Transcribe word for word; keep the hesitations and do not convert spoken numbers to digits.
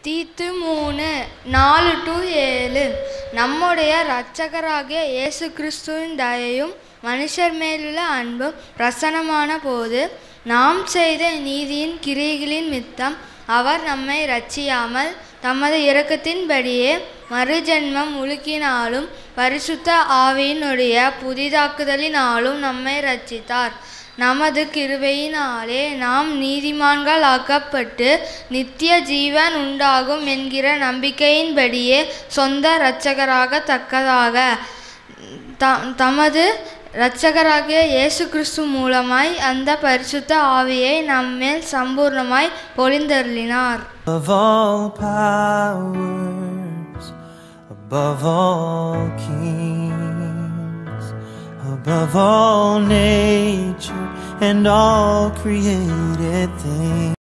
தீத்து மூணு நாலு டு ஏழு. நம்முடைய இரட்சகராகிய இயேசு கிறிஸ்துவின் தயையும் மனுஷர் மேலுள்ள அன்பும் பிரசன்னமான போது நாம் செய்த நீதியின் கிரியைகளின் மித்தம் அவர் நம்மை இரட்சியாமல் தமது இரக்கத்தின்படியே மறுஜென்மம் உலுக்கினாலும் பரிசுத்த ஆவியினுடைய புதிதாக்குதலினாலும் நம்மை இரட்சித்தார். நமது கிருபையினாலே நாம் நீதிமான்கள் ஆக்கப்பட்டு நித்திய ஜீவன் உண்டாகும் என்கிற நம்பிக்கையின்படியே சொந்த இரட்சகராக தக்கதாக தமது இரட்சகராகிய இயேசு கிறிஸ்து மூலமாய் அந்த பரிசுத்த ஆவியை நம்மேல் சம்பூர்ணமாய் பொழிந்தருளினார். Above all powers, above all kings, above all nature and all created things.